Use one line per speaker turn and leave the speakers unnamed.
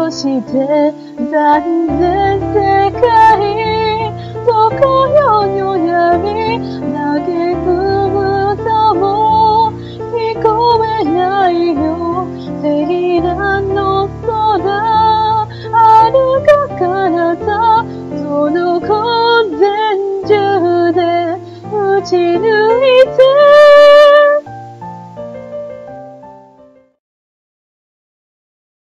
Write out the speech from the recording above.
として残念世界どこよよやみ嘆く歌も聞こえないよセラの空あるが彼方その根前中で打ち抜いて